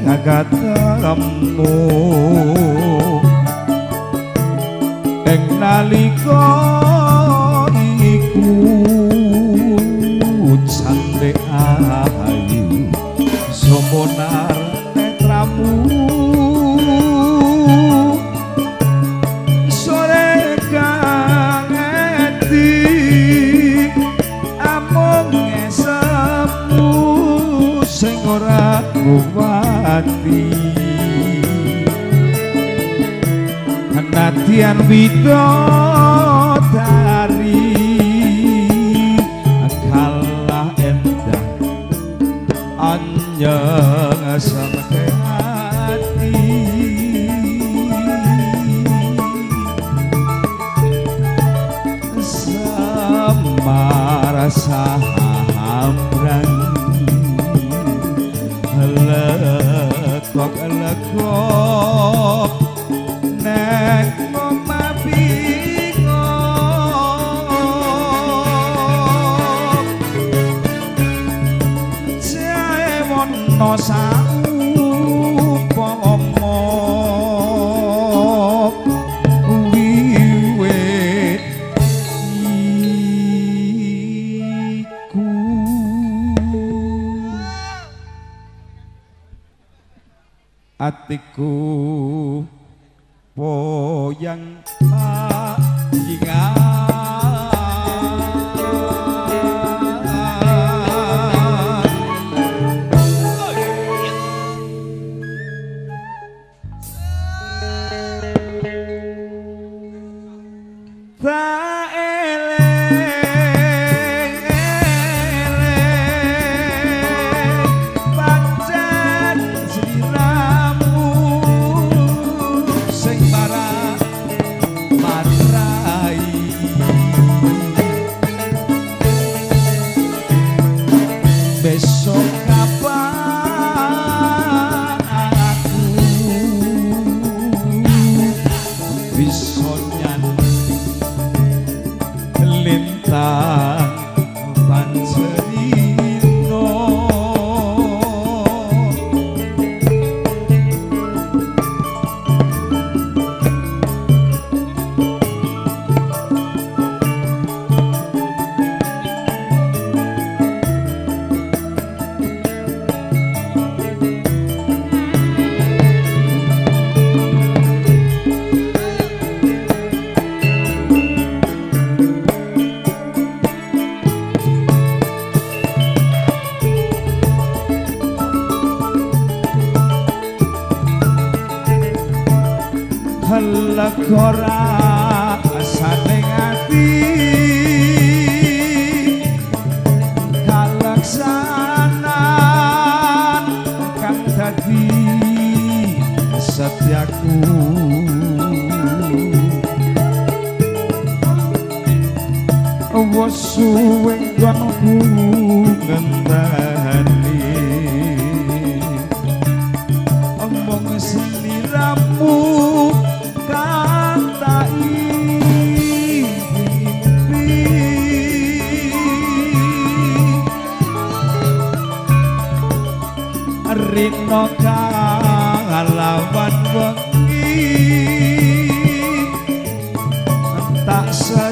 kakatemu ing nalika iku cantik ayu somonar netramu sore kang edi amung ngesemu sing ora kuwati nadyan widodari kalah endah anjeng sampe hati semar sahambrang lekok nek ngomah bingok jae wono saupomo wiwit iku atiku poyang ingat tak eleng pancen sliramu sing marai besok kapan aku bisa lintang pancerino legora saning ati kalaksanan kang dadi setiaku wis suwe nggonku ngenteni omong sliramu rino kalawan wengi tak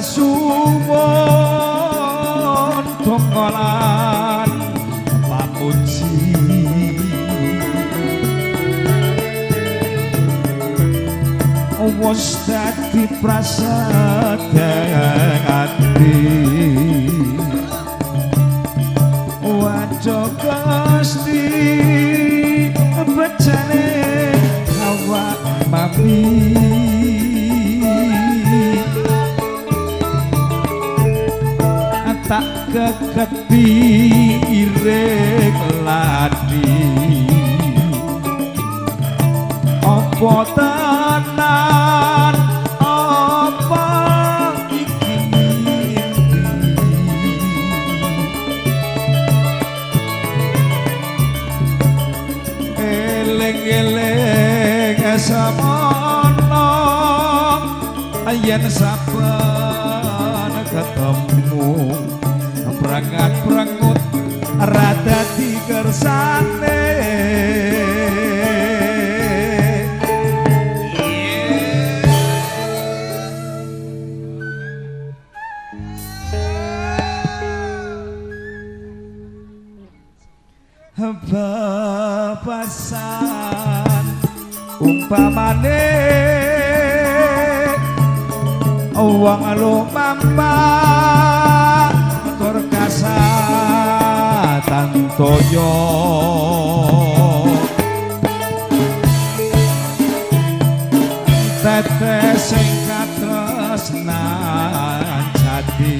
sesuwun tonggolan pamuji wis dadi prasadan ati wajo Gusti becane awak mami tak keketi ireng ladi apa tenan apa iki eling-eling samono yen saben ketemu prangat-prangut rada dikersane bebasan umpamane wong lumampah tur kasatan toyo tetes sing katresnan jati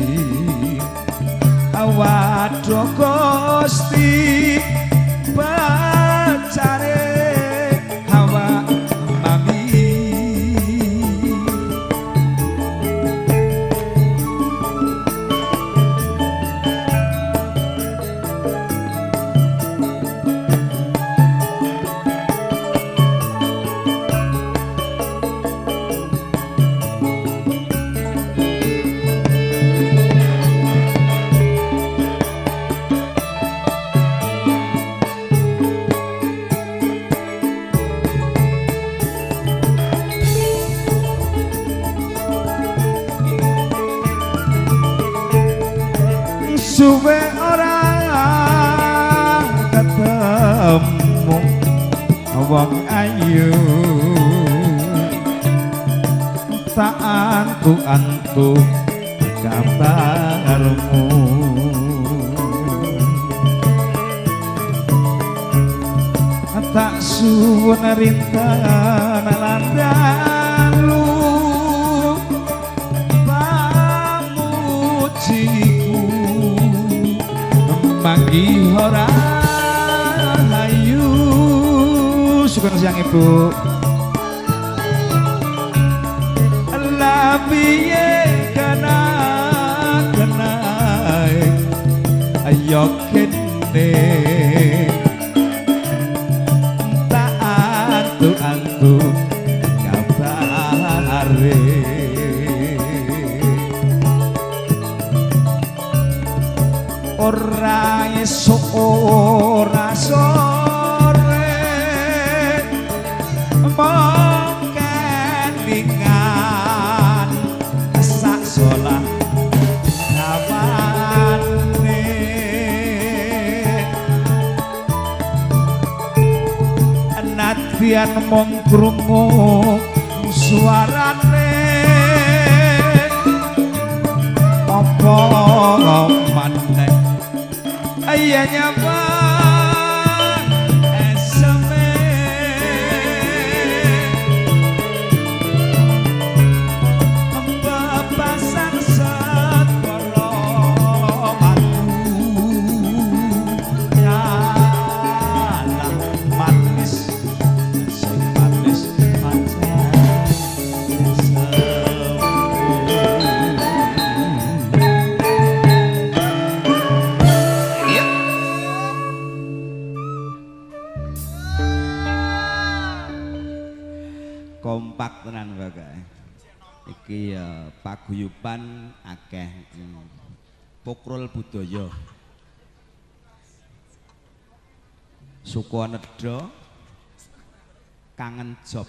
waduh Gusti pacare hawa mami suwe orang ketemu wong ayu tak antu-antu kabarmu tak suwun rintan landalu pamujiku manggi ora ayu sugeng siang ibu lapiye kana ayo kene tak antu-antu kabare ora esuk ora sore mongkelingan sak solah kawane nadyan mung krungu suarane apa maneh ayah nyabang eseme bebasan segala matu nyalah manis sing manis pancen kompak tenan bae iki ya paguyuban akeh pokrol budaya suku nedha kangen job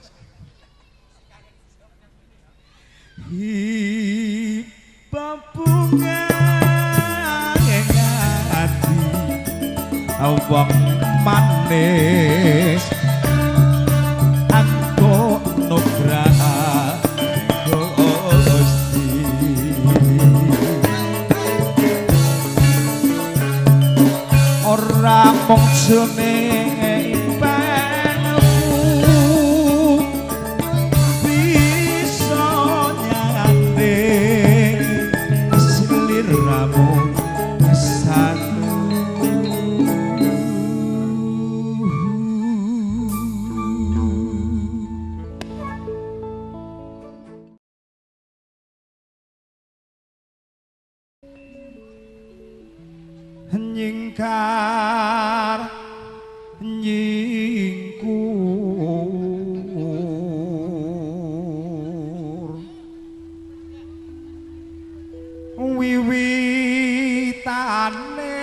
hi babunga ati wong manis nugraha Gusti ora mung jenenge penemu bisa nyanding sliramu satu nyingkar nyingkur wiwitane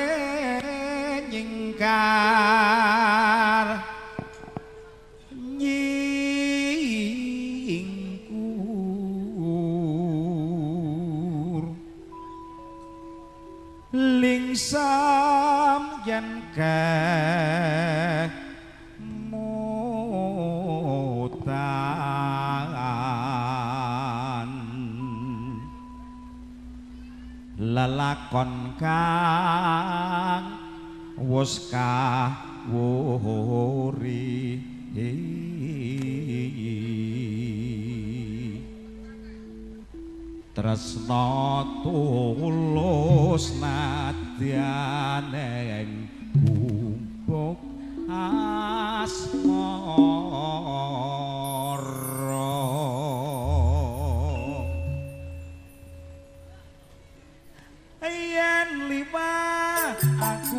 nyingkar nyingkur lingsam yen kemutan lelakon kang wus kawuri tresna tulus nadyan gubuk asmara yen liwat aku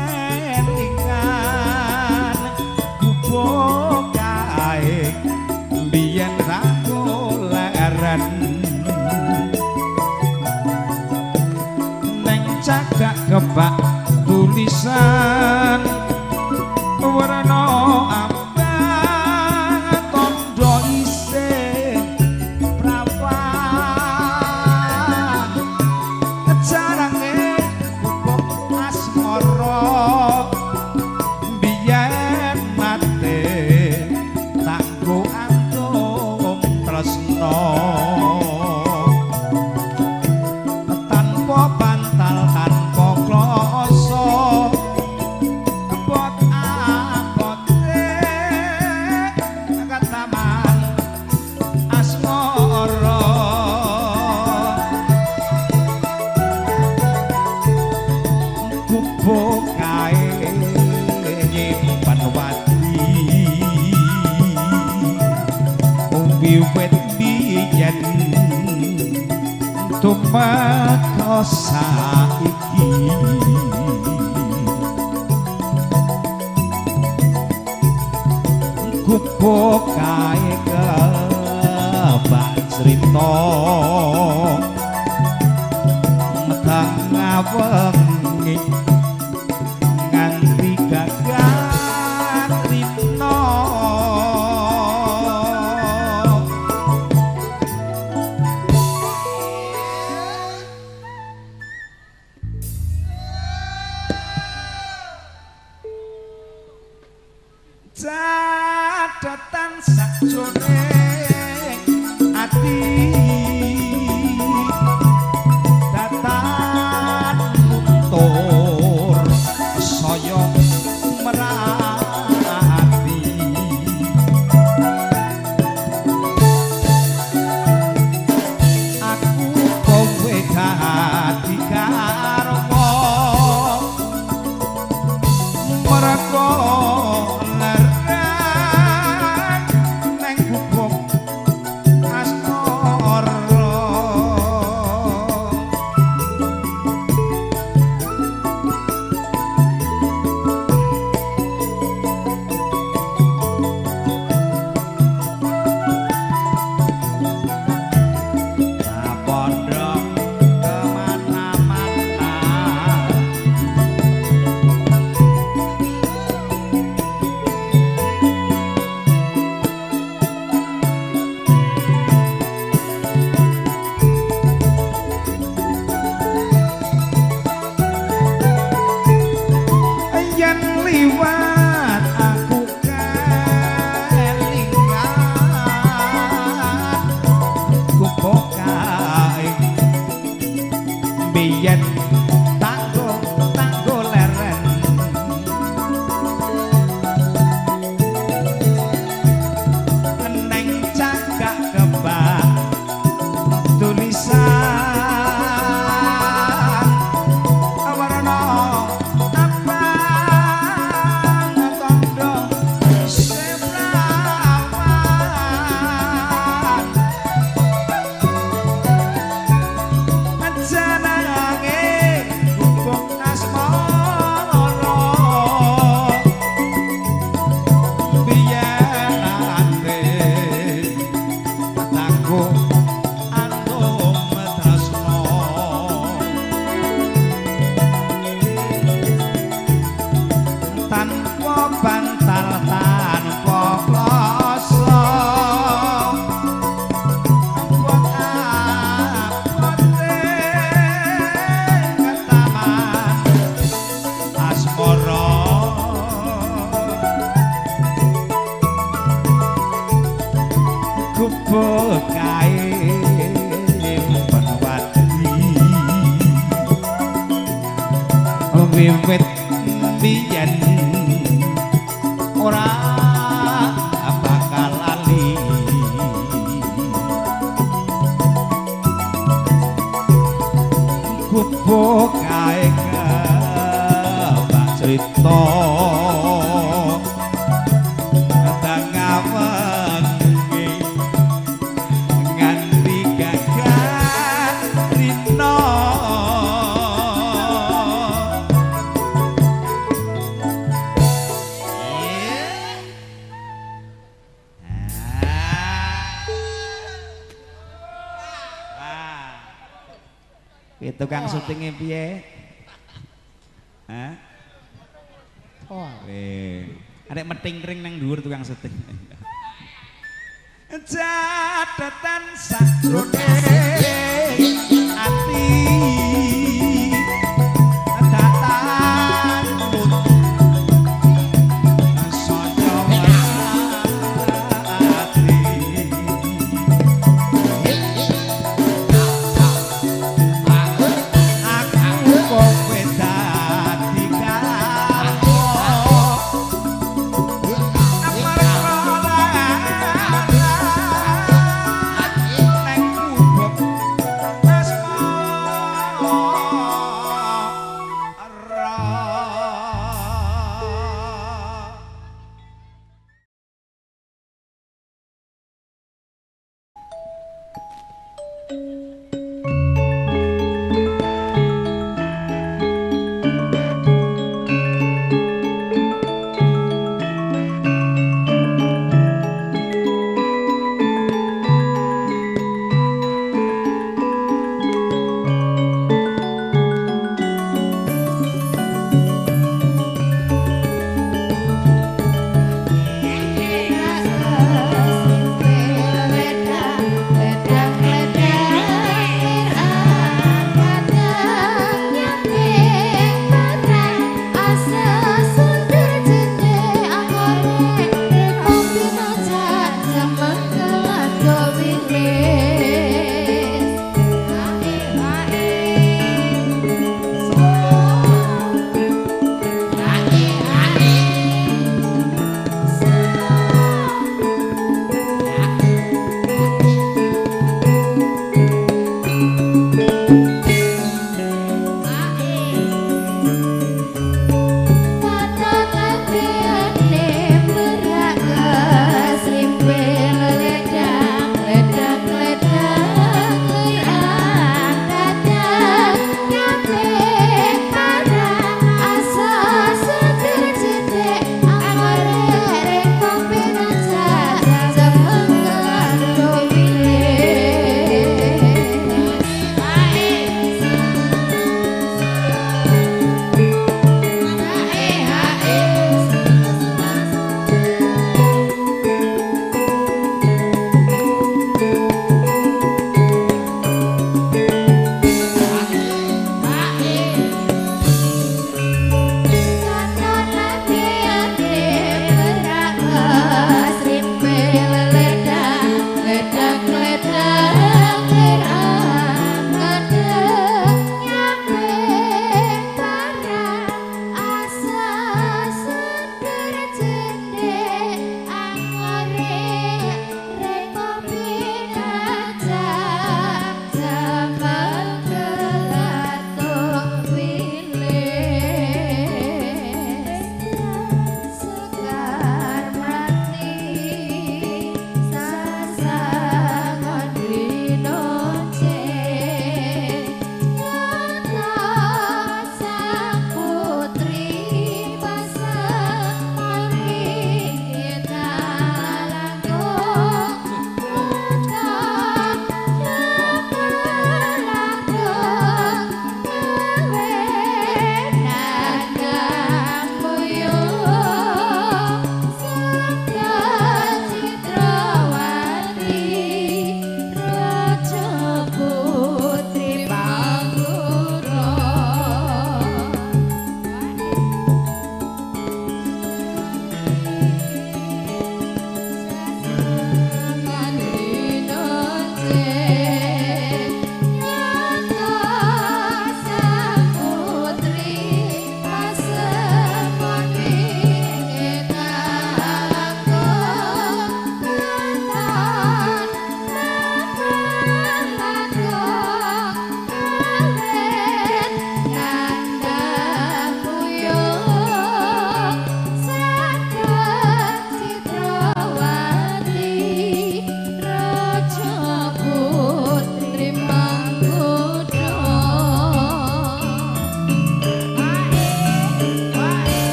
kelingan gubuk kae biyen ra goleren cagak kebak tulisan warna abang tondo isih prawan jarange gubuk asmara biyen mate tanggo antum tresna wiwit biyen tumeka saiki gubuk kae kebak crita tengah wengi nganti gagan rina catatan sakjroning ati datan luntur saya merati aku kowe dadi karma mergo liwat aku kelingan gubuk kae biyen tanggo leren neng cagak kebak tulisan warna tanpa bantal tanpa kloso buat apote ketaman asmara wiwit biyen ora bakal lali gubuk kae kebak crita tangawengi nganti gagah rina tukang syutingnya piye? Hah? Arek meting kering nang dhuwur tukang syuting. Catatan sakjroning ati datan sojo ati aku kowe dadi Ledang, ledang,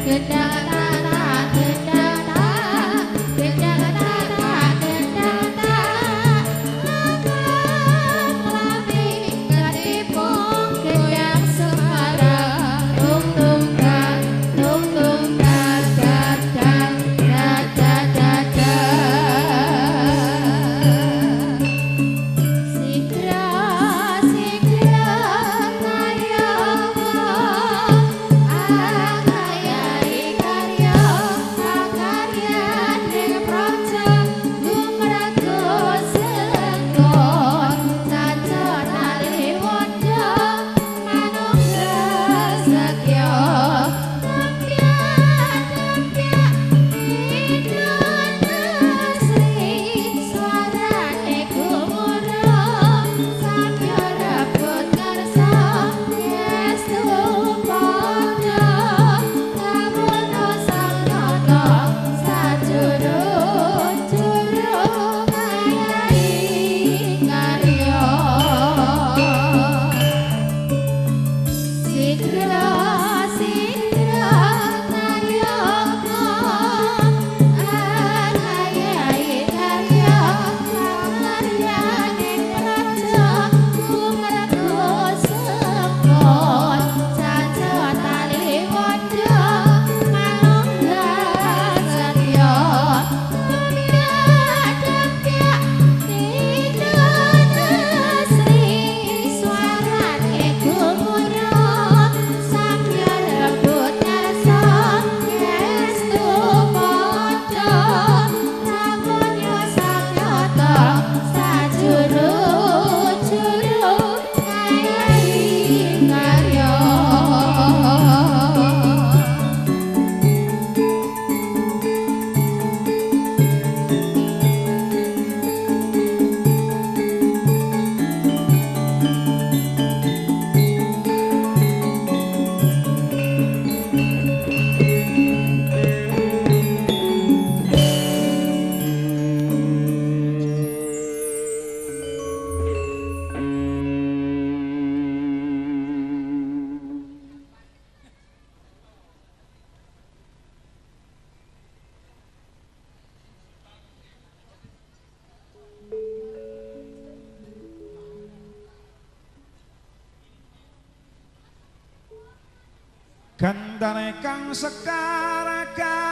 Gandane kang sekar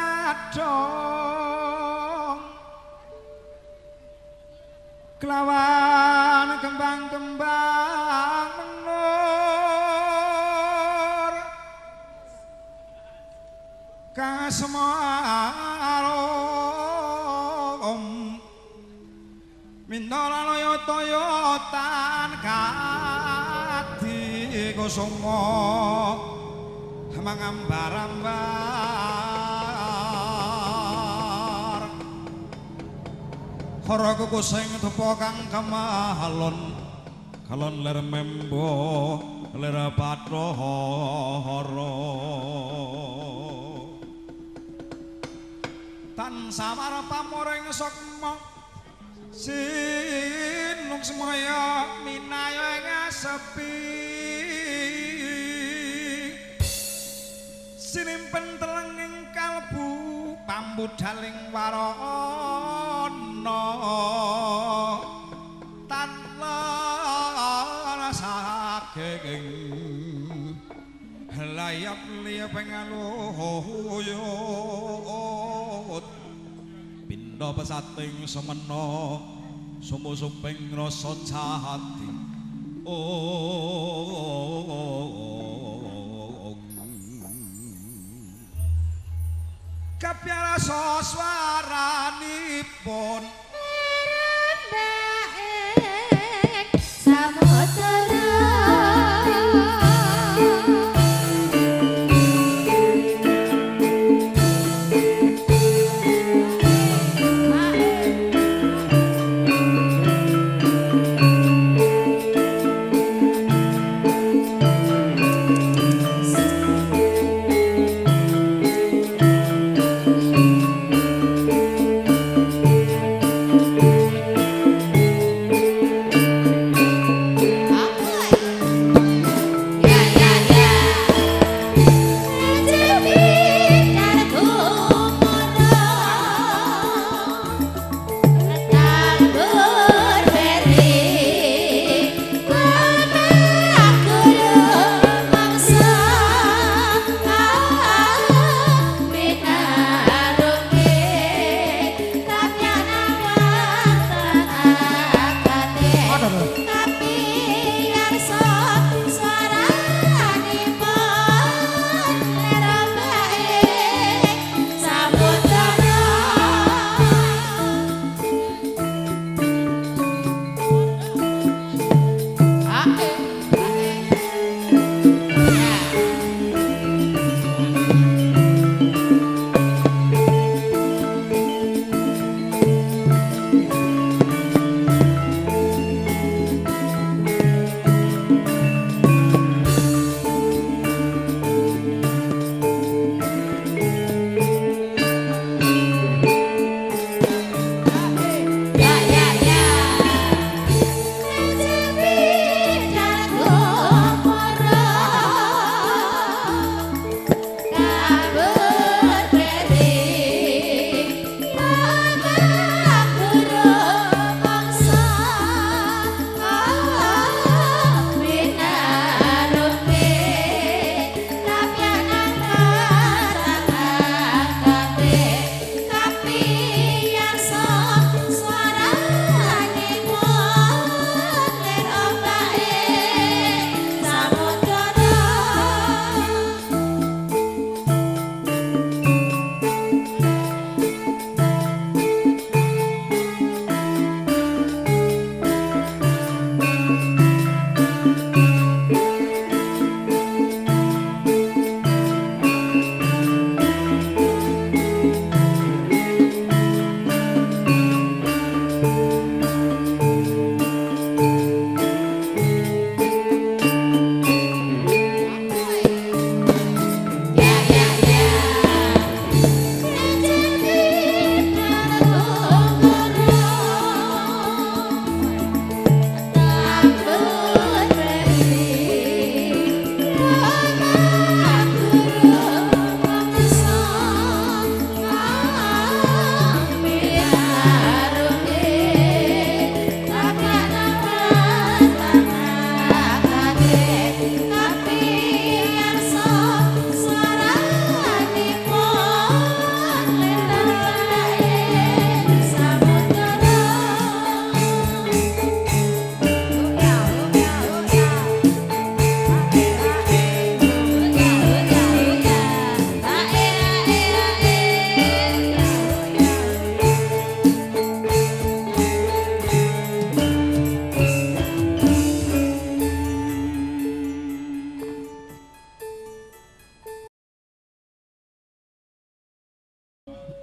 kadhong kelawan kembang-kembang menur kasemarom minara toyotan kadi kusuma mangambar-ambar hara kukusing tepa kang kemahalon kalon ler membo ler patrohara tan sawar pamoring sukma sinung semaya minaya ing sepi sinimpen telenging kalbu pambudaling warana tanpa saking layap liya pengaluyut pindha pesating semena sumusuping rasa jahati kapiarasa swaranipun merendahing samudra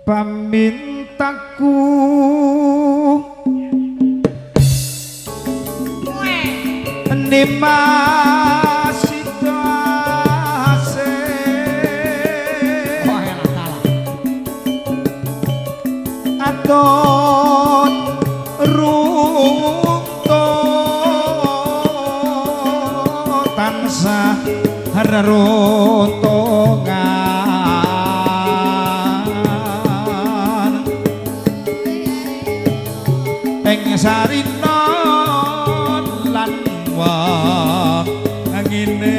pamintaku Nimas situasi aton runtuh tansah haruntungan ing sarina lan angine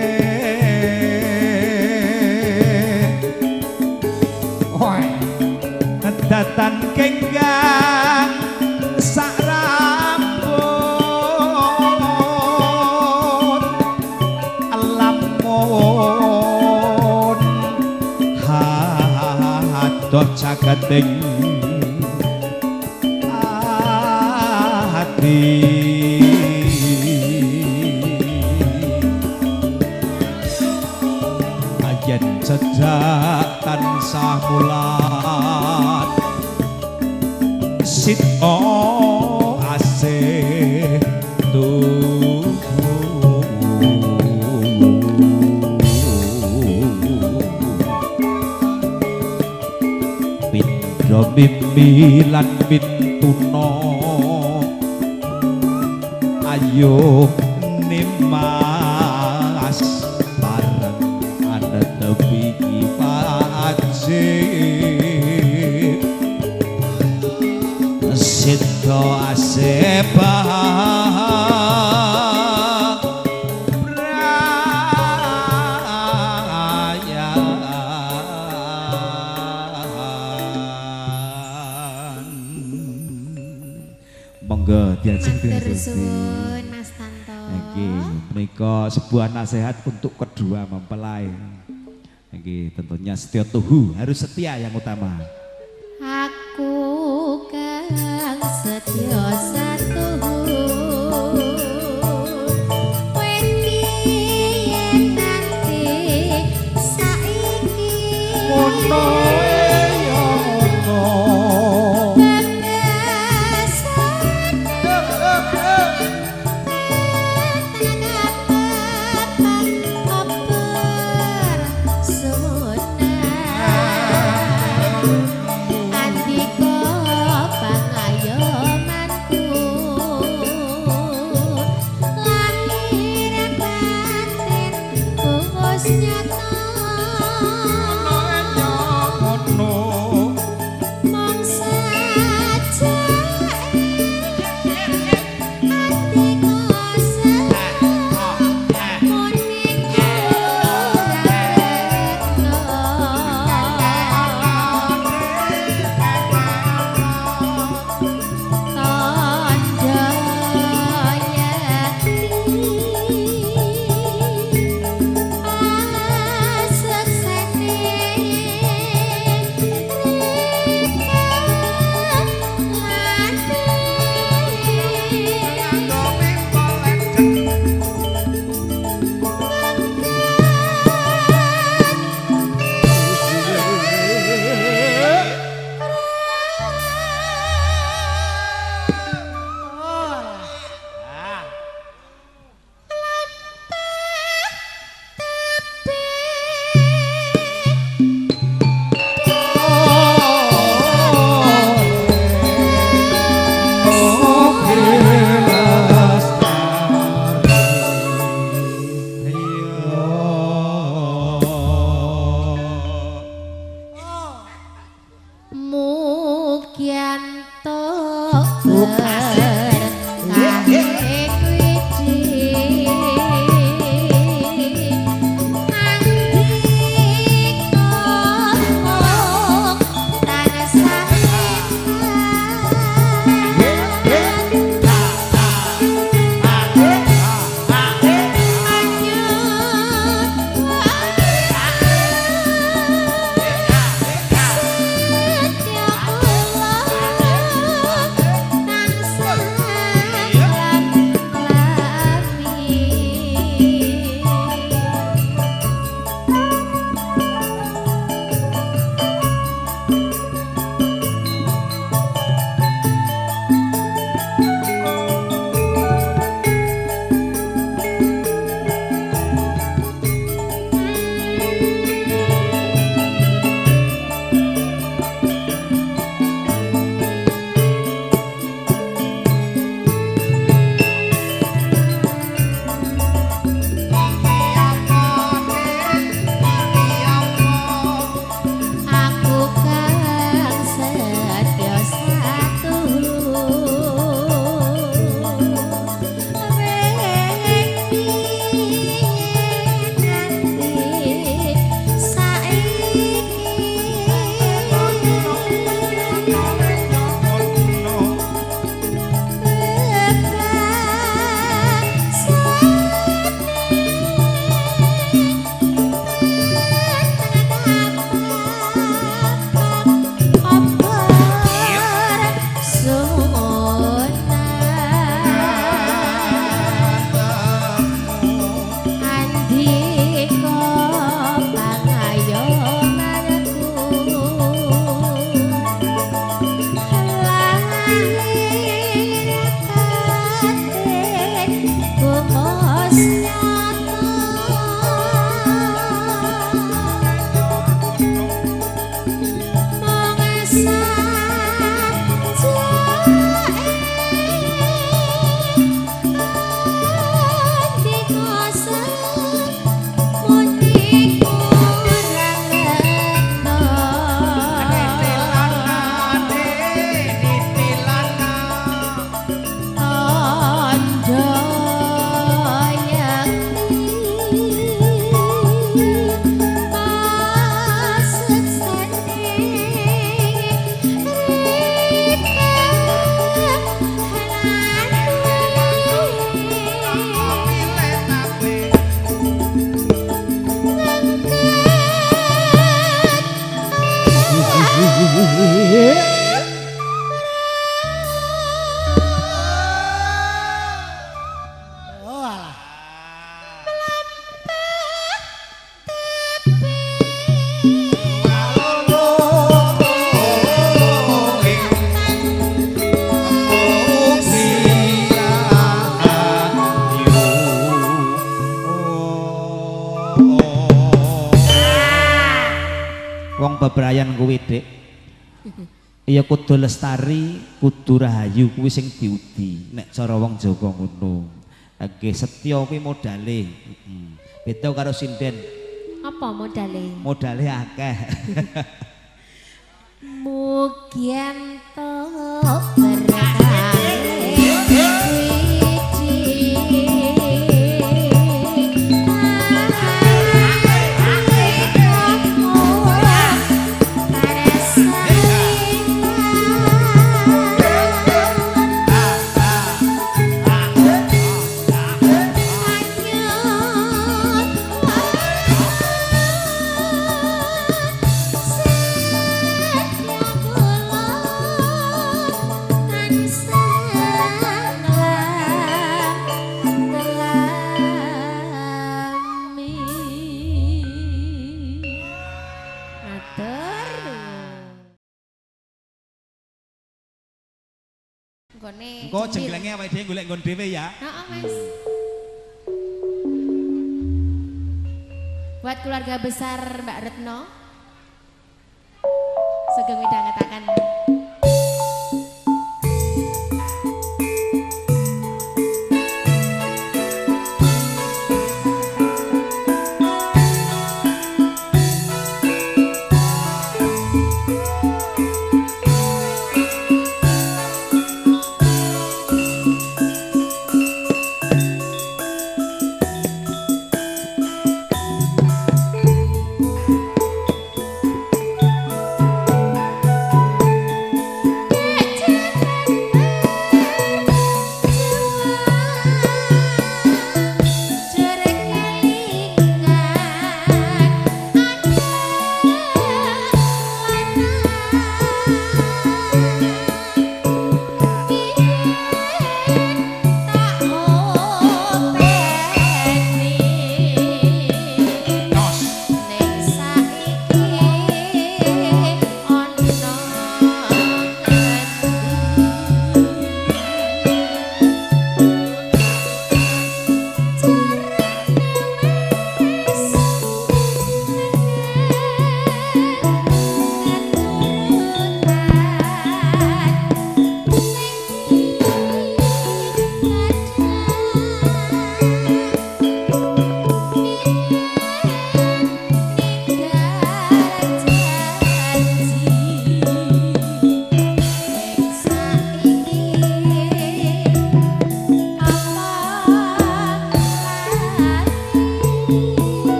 datan kenggang sak rambut lamun hadot caketing hati yen cedak tansah mulat sita asih tubuh pindha mimpi lan pintuna ayo nimas bareng ada tepi wajib sito asebah monggo diajeng Tersun Mas Tanto. Nggih, menika sebuah nasihat untuk kedua mempelai. Nggih, tentunya setia tuhu, harus setia yang utama. Aku kang setya satu kowe piye nanti saiki Ono ya ono. Wong bebrayan kuwi, Dik. Ya kudu lestari, kudu rahayu kuwi sing diudi. Nek cara wong Jawa ngono. Nggih setya kuwi modale. Beda karo sinden. Apa modale? Modale akeh. Mugian to berkah Engko jengglenge awake dhewe golek nggon dhewe ya. Heeh, Mas. Buat keluarga besar Mbak Retno Sugeng midhangetaken.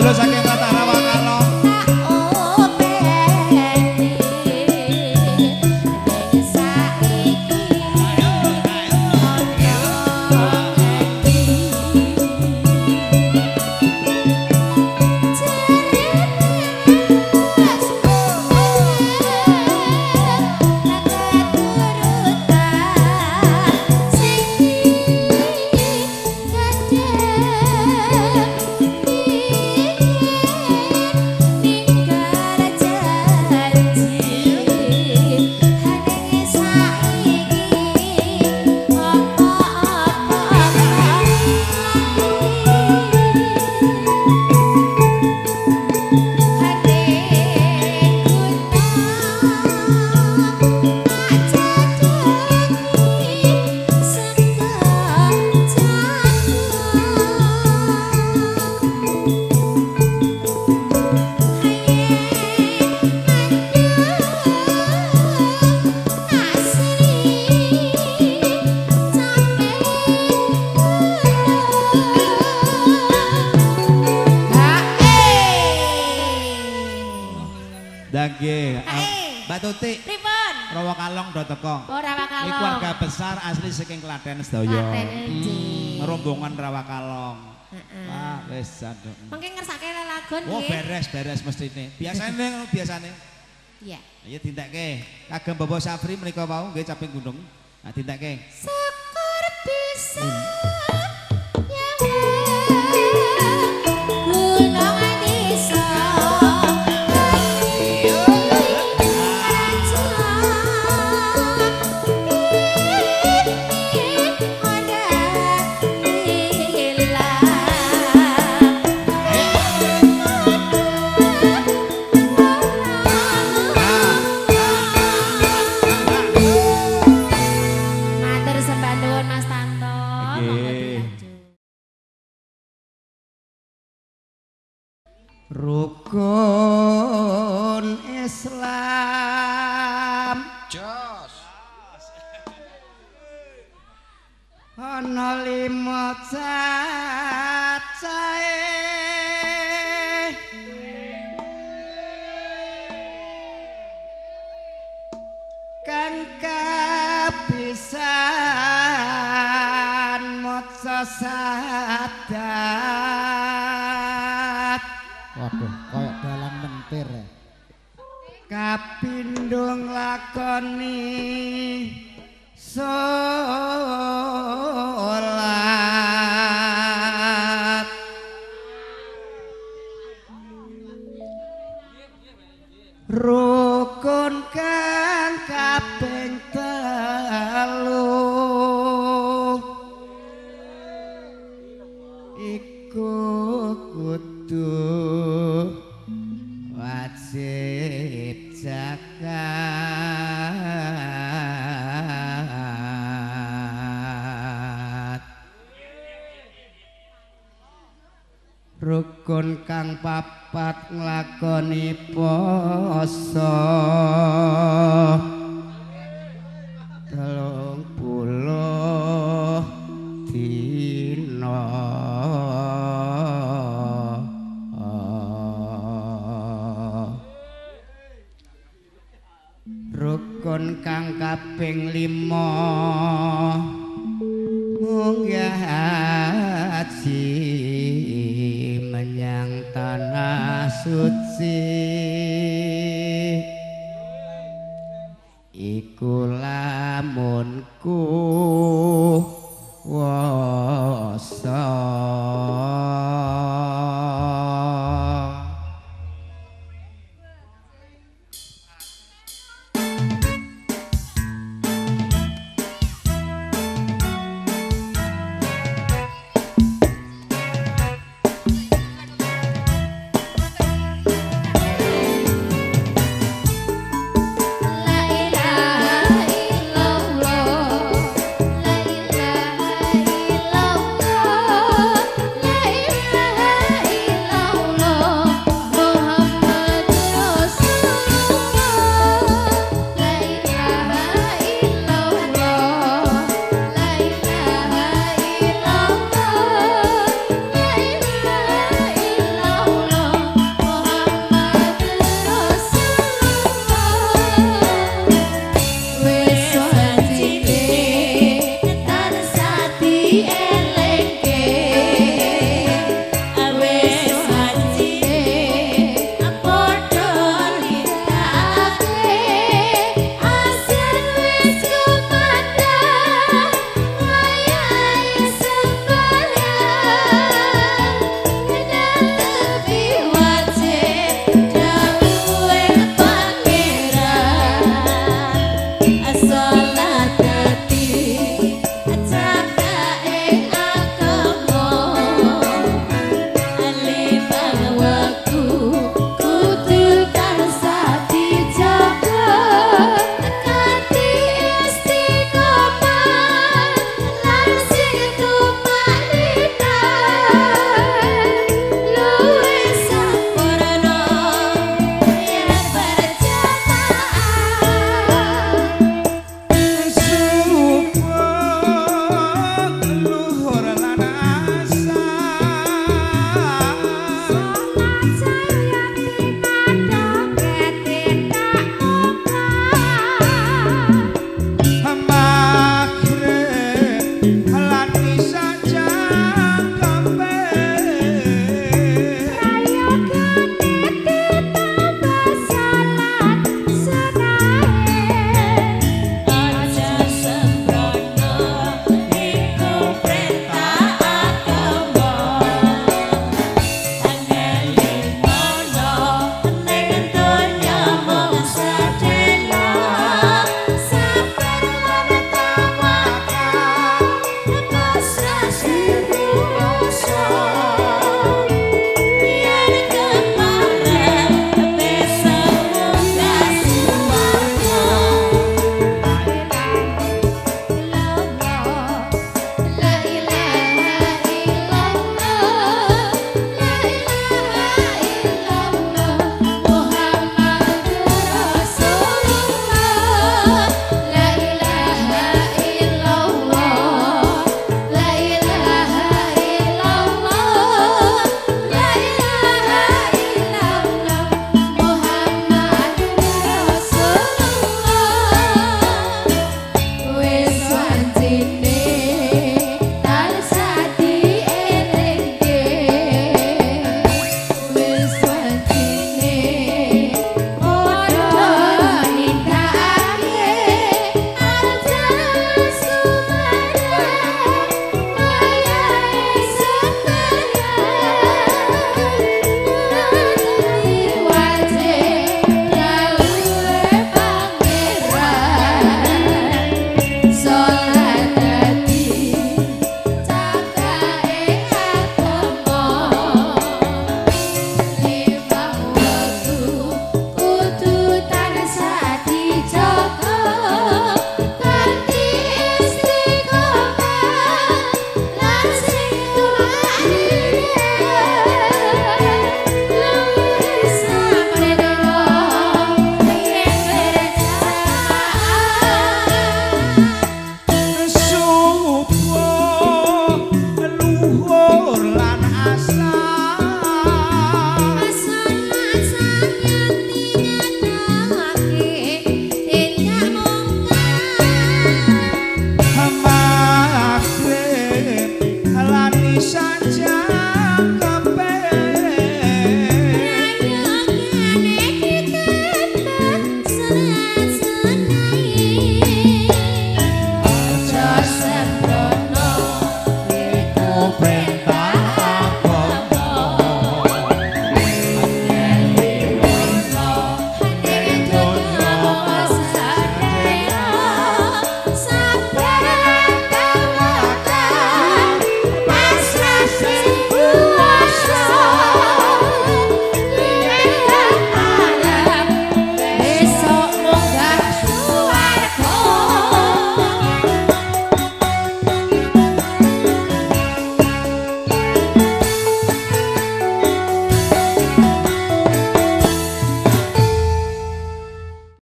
sedulur saking Tata Rawakalong. Nggih, Mbak Tuti. Pripun? Rawakalong do teko. Oh, Rawakalong. Iki keluarga besar asli saking Klaten sedaya. Rombongan Rawakalong. Wah, wis aduh. Mengke ngersake lelagon nggih. Oh, beres mestine. Biasane. Iya. Ya dintekke. Kagem Bapak Safri menika wau nggih caping gunung. Nah dintekke. Sekar bisa Rukun Islam jos ana 5 cacahe kang kapisan maca sadat. waduh kayak dalang mentir ya. Kapindhung lakoni salat rukun kang kaping 3 iku kudu wajib zakat. Rukun kang papat nglakoni poso 30 dina. Rukun kang kaping 5 munggah haji menyang tanah suci iku lamun kuwasa